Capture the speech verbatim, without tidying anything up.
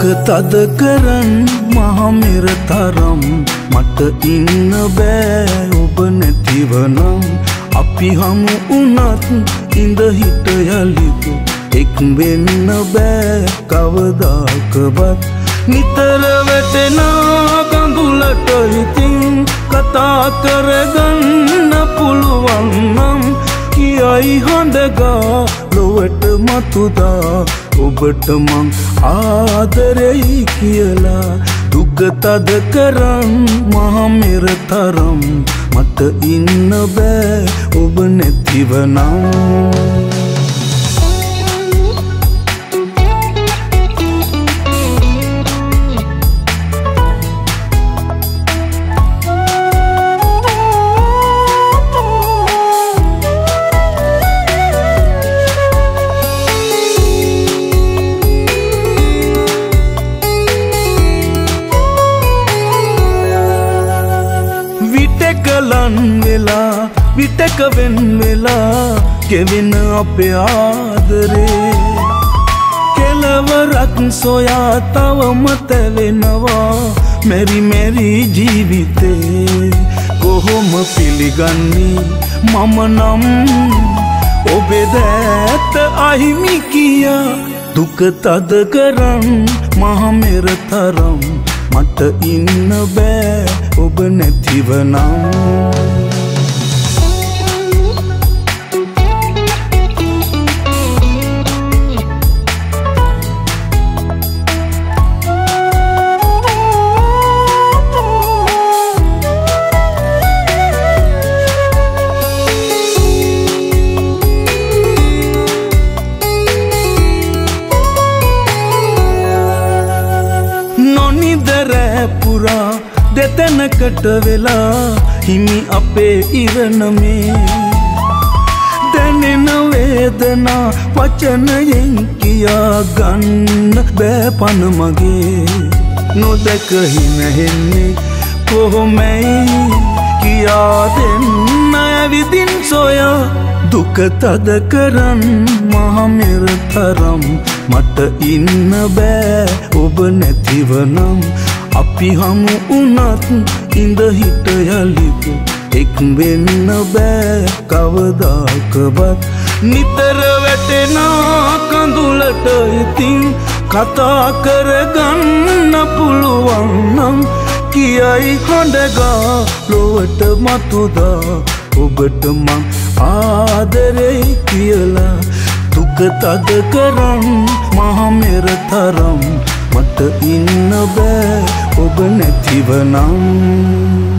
දුක තද කරන් මහා මෙර තරම් මට ඉන්න බෑ ඔබ නැතිවනම් අපි හමු උනත් ඉඳ හිට යලිද එක් වෙන්න බෑ කවදාකවත් නිතර වැටෙන කඳුලට ඉතින් කතා කරගන්න පුළුවන් නම් කියයි හඬගා ලොවට මතුදා ඔබට මං ආදරෙයි කියලා දුක තද කරන් මහා මෙර තරම් මට ඉන්න බෑ ඔබ නැතිවනම් ලන් වෙලා විටක වෙන් වෙලා ගෙවෙන අපේ ආදරේ කෙලවරක් සොයා තවම තැවෙනවා මෙරි මෙරි ජීවිතේ කොහොම පිළිගන්නේ මම නම් ඔබේ දැත අහිමි කියා දුක තද කරන් මහා මෙර තරම් මට ඉන්න බෑ ඔබ නැතිවනම් පුරා දෙතැනකට වෙලා හිමි අපේ ඉරණමේ දැනෙන වේදනා වචනයෙන් කියා ගන්න බෑ පන මගේ නොදැකහි නැහෙන්නේ කොහොමයි කියා දෙන්න ඇවිදින් සොයා දුක තද කරන් මහා මෙර තරම් මට ඉන්න බෑ ඔබ නැතිවනම් අපි හමු උනත් ඉඳ හිට යලිද එක් වෙන්න බෑ කවදාකවත් නිතර වැටෙන කඳුලට ඉතින් කතා කරගන්න පුළුවන් නම් කියයි හඬගා ලොවට මතුදා ඔබට මං ආදරෙයි කියලා දුක තද කරන් මහා මෙර තරම් මට ඉන්න බෑ ඔබ නැතිවනම්